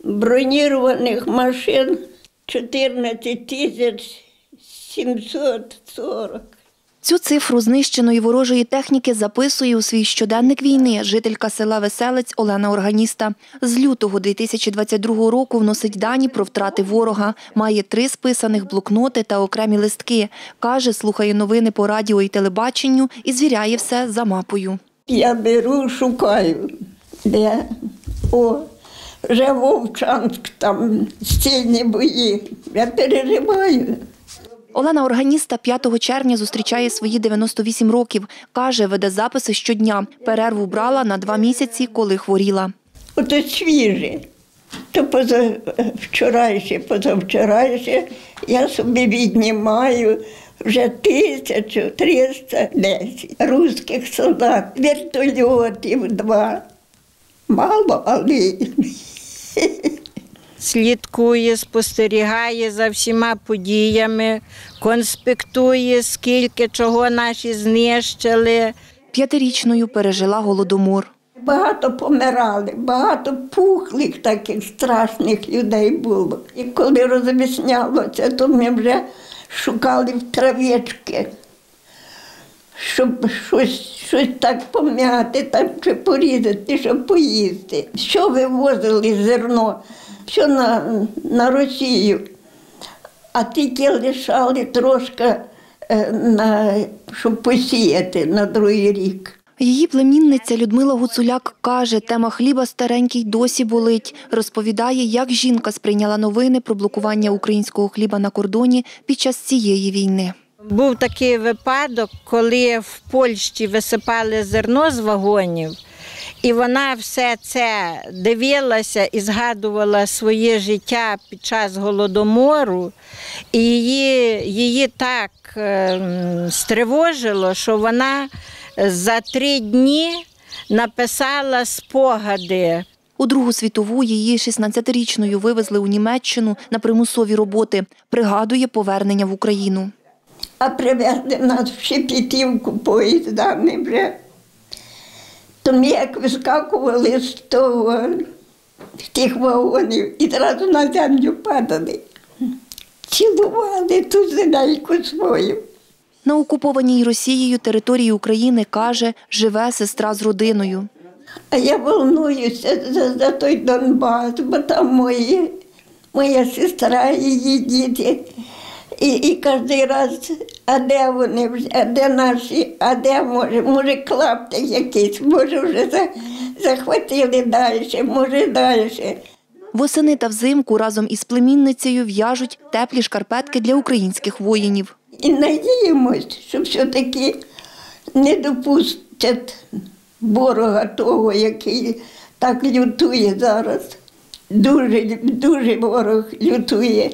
Бронірованих машин 14 740. Цю цифру знищеної ворожої техніки записує у свій щоденник війни жителька села Веселець Олена Органіста. З лютого 2022 року вносить дані про втрати ворога. Має 3 списаних блокноти та окремі листки. Каже, слухає новини по радіо і телебаченню і звіряє все за мапою. Я беру, шукаю, де, вже Вовчанськ, там стільні бої. Я переживаю. Олена Органіста 5 червня зустрічає свої 98 років. Каже, веде записи щодня. Перерву брала на 2 місяці, коли хворіла. Ото свіже, то позавчорайше я собі віднімаю вже 1310 русських солдат, вертольотів 2. Мало, але... Слідкує, спостерігає за всіма подіями, конспектує, скільки чого наші знищили. 5-річною пережила Голодомор. Багато помирали, багато пухлих таких страшних людей було. І коли розвіснялося, то ми вже шукали в травички, щоб щось так пом'яти, так чи порізати, щоб поїсти. Що вивозили зерно? Все на Росію, а тільки лишали трошки, щоб посіяти на другий рік. Її племінниця Людмила Гуцуляк каже, тема хліба старенький досі болить. Розповідає, як жінка сприйняла новини про блокування українського хліба на кордоні під час цієї війни. Був такий випадок, коли в Польщі висипали зерно з вагонів, і вона все це дивилася і згадувала своє життя під час Голодомору. І її так стривожило, що вона за 3 дні написала спогади. У Другу світову її 16-річною вивезли у Німеччину на примусові роботи. Пригадує повернення в Україну. А привезли нас в Шепетівку поїздами вже. То ми як вискакували з тих вагонів і одразу на землю падали. Цілували ту земельку свою. На окупованій Росією території України, каже, живе сестра з родиною. А я волнуюся за той Донбас, бо там моя сестра і її діти. І кожен раз, а де вони вже, а де наші, а де може клаптик якийсь, може вже захватили далі, може далі. Восени та взимку разом із племінницею в'яжуть теплі шкарпетки для українських воїнів. І надіємось, що все-таки не допустять ворога того, який так лютує зараз. Дуже ворог лютує.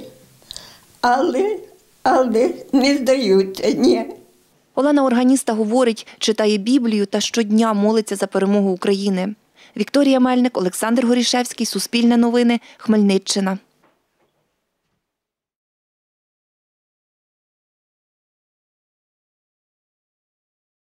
Але не здаються, ні. Олена Органіста говорить, читає Біблію та щодня молиться за перемогу України. Вікторія Мельник, Олександр Горішевський, Суспільне новини, Хмельниччина.